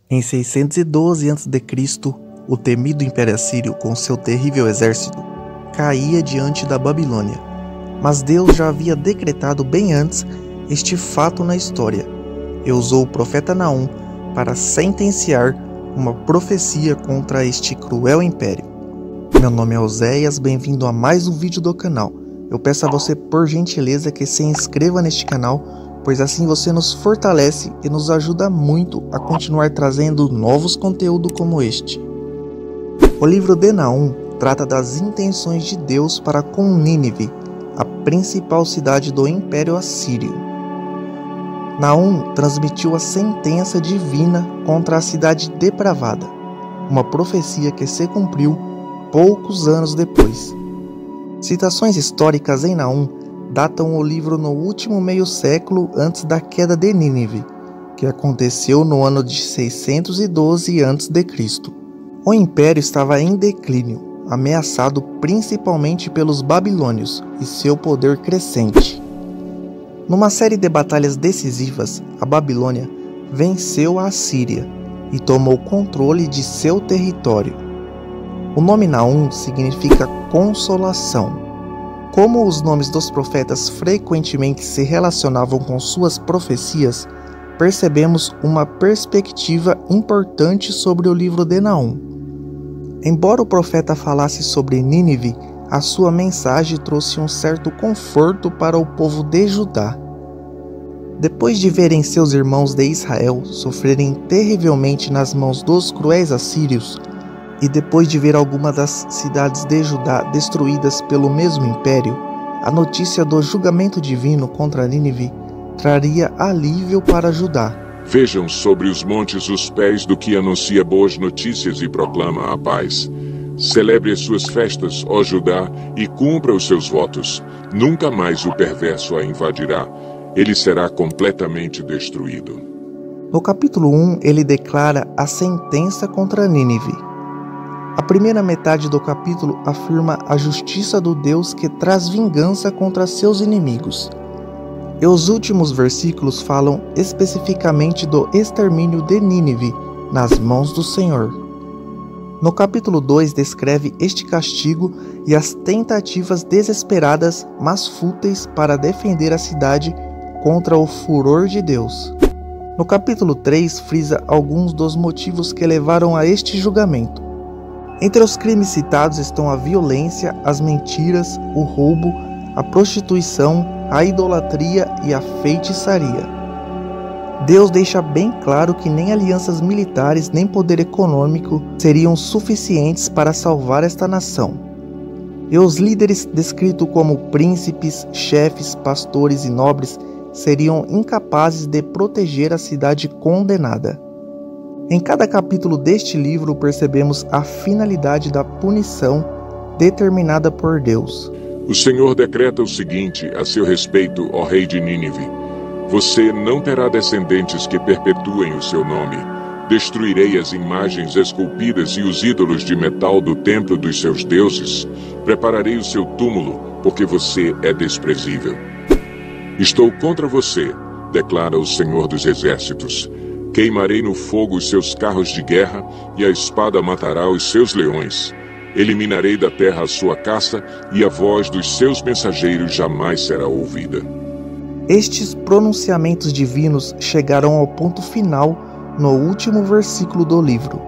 Em 612 a.C., o temido Império Assírio, com seu terrível exército, caía diante da Babilônia. Mas Deus já havia decretado bem antes este fato na história e usou o profeta Naum para sentenciar uma profecia contra este cruel império. Meu nome é Oséias, bem-vindo a mais um vídeo do canal. Eu peço a você, por gentileza, que se inscreva neste canal, pois assim você nos fortalece e nos ajuda muito a continuar trazendo novos conteúdos como este. O livro de Naum trata das intenções de Deus para com Nínive, a principal cidade do Império Assírio. Naum transmitiu a sentença divina contra a cidade depravada, uma profecia que se cumpriu poucos anos depois. Citações históricas em Naum datam o livro no último meio século antes da queda de Nínive, que aconteceu no ano de 612 a.C. O império estava em declínio, ameaçado principalmente pelos babilônios e seu poder crescente. Numa série de batalhas decisivas, a Babilônia venceu a Assíria e tomou controle de seu território. O nome Naum significa consolação. Como os nomes dos profetas frequentemente se relacionavam com suas profecias, percebemos uma perspectiva importante sobre o livro de Naum. Embora o profeta falasse sobre Nínive, a sua mensagem trouxe um certo conforto para o povo de Judá. Depois de verem seus irmãos de Israel sofrerem terrivelmente nas mãos dos cruéis assírios, e depois de ver algumas das cidades de Judá destruídas pelo mesmo império, a notícia do julgamento divino contra Nínive traria alívio para Judá. Vejam sobre os montes os pés do que anuncia boas notícias e proclama a paz. Celebre as suas festas, ó Judá, e cumpra os seus votos. Nunca mais o perverso a invadirá. Ele será completamente destruído. No capítulo 1, ele declara a sentença contra Nínive. A primeira metade do capítulo afirma a justiça do Deus que traz vingança contra seus inimigos. E os últimos versículos falam especificamente do extermínio de Nínive nas mãos do Senhor. No capítulo 2 descreve este castigo e as tentativas desesperadas, mas fúteis, para defender a cidade contra o furor de Deus. No capítulo 3 frisa alguns dos motivos que levaram a este julgamento. Entre os crimes citados estão a violência, as mentiras, o roubo, a prostituição, a idolatria e a feitiçaria. Deus deixa bem claro que nem alianças militares nem poder econômico seriam suficientes para salvar esta nação. E os líderes descritos como príncipes, chefes, pastores e nobres seriam incapazes de proteger a cidade condenada. Em cada capítulo deste livro percebemos a finalidade da punição determinada por Deus. O Senhor decreta o seguinte a seu respeito, ó rei de Nínive: você não terá descendentes que perpetuem o seu nome. Destruirei as imagens esculpidas e os ídolos de metal do templo dos seus deuses. Prepararei o seu túmulo, porque você é desprezível. Estou contra você, declara o Senhor dos Exércitos. Queimarei no fogo os seus carros de guerra, e a espada matará os seus leões. Eliminarei da terra a sua caça, e a voz dos seus mensageiros jamais será ouvida. Estes pronunciamentos divinos chegaram ao ponto final no último versículo do livro.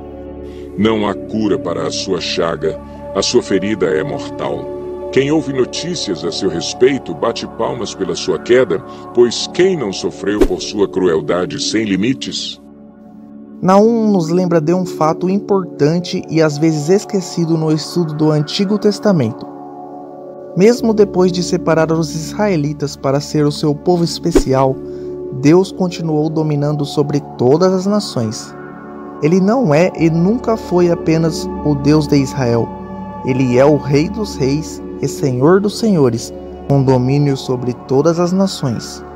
Não há cura para a sua chaga, a sua ferida é mortal. Quem ouve notícias a seu respeito bate palmas pela sua queda, pois quem não sofreu por sua crueldade sem limites? Naum nos lembra de um fato importante e às vezes esquecido no estudo do Antigo Testamento. Mesmo depois de separar os israelitas para ser o seu povo especial, Deus continuou dominando sobre todas as nações. Ele não é e nunca foi apenas o Deus de Israel. Ele é o Rei dos Reis e Senhor dos Senhores, com domínio sobre todas as nações.